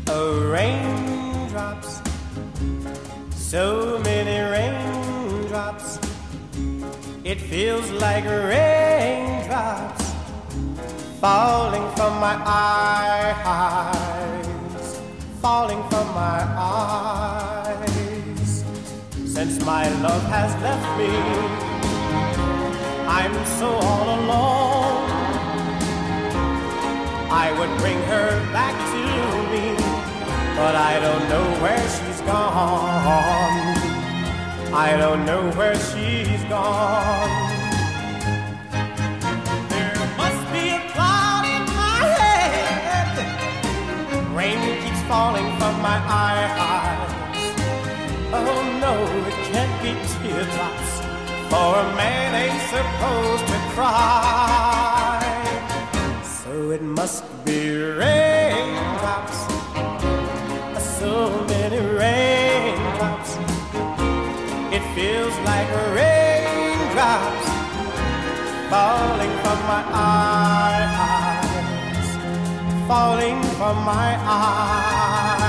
Oh, raindrops, so many raindrops. It feels like raindrops falling from my eyes, falling from my eyes. Since my love has left me, I'm so all alone. I would bring her back to me, but I don't know where she's gone. I don't know where she's gone. There must be a cloud in my head. Rain keeps falling from my eyes. Oh no, it can't be teardrops, for a man ain't supposed to cry. So it must be raindrops, so many raindrops. It feels like raindrops falling from my eyes, falling from my eyes.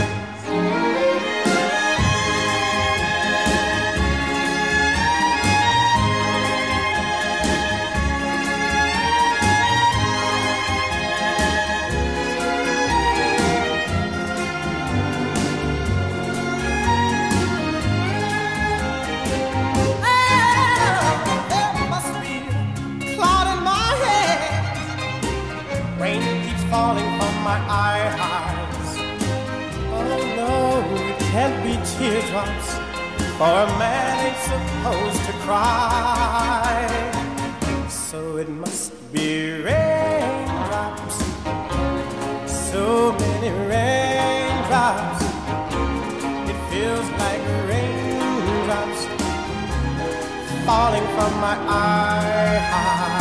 Falling from my eyes. Oh no, it can't be teardrops, for a man ain't supposed to cry. So it must be raindrops, so many raindrops. It feels like raindrops falling from my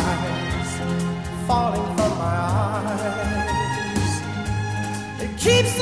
eyes, falling from my eyes. It keeps